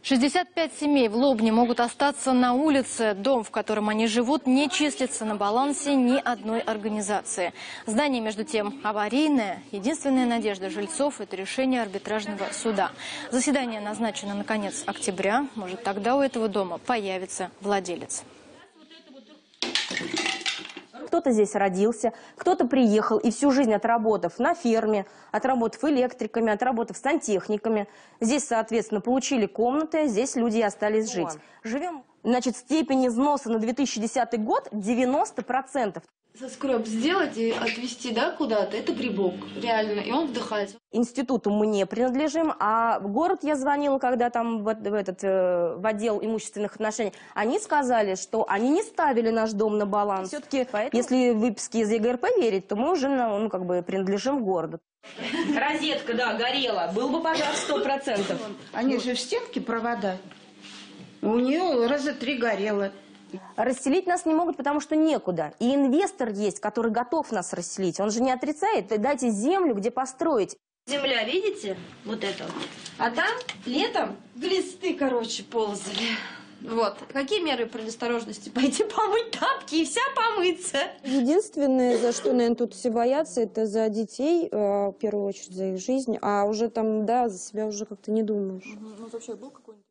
65 семей в Лобне могут остаться на улице. Дом, в котором они живут, не числится на балансе ни одной организации. Здание, между тем, аварийное. Единственная надежда жильцов – это решение арбитражного суда. Заседание назначено на конец октября. Может, тогда у этого дома появится владелец. Кто-то здесь родился, кто-то приехал и всю жизнь отработав на ферме, отработав электриками, отработав сантехниками. Здесь, соответственно, получили комнаты, здесь люди и остались жить. Живем, значит, степень износа на 2010 год 90%. Соскреб сделать и отвезти, да, куда-то, это грибок, реально, и он вдыхается. Институту мы не принадлежим, а в город я звонила, когда там в отдел имущественных отношений, они сказали, что они не ставили наш дом на баланс. Все-таки, если выписки из ЕГРП верить, то мы уже принадлежим городу. Розетка, да, горела, был бы пожар 100%. Они же в стенке провода, у нее раза 3 горело. Расселить нас не могут, потому что некуда. И инвестор есть, который готов нас расселить. Он же не отрицает, дайте землю, где построить. Земля, видите? Вот это вот. А там летом глисты, короче, ползали. Вот. Какие меры предосторожности? Пойти помыть тапки и вся помыться. Единственное, за что, наверное, тут все боятся, это за детей, в первую очередь, за их жизнь. А уже там, да, за себя уже как-то не думаешь. Ну, вообще был какой-нибудь?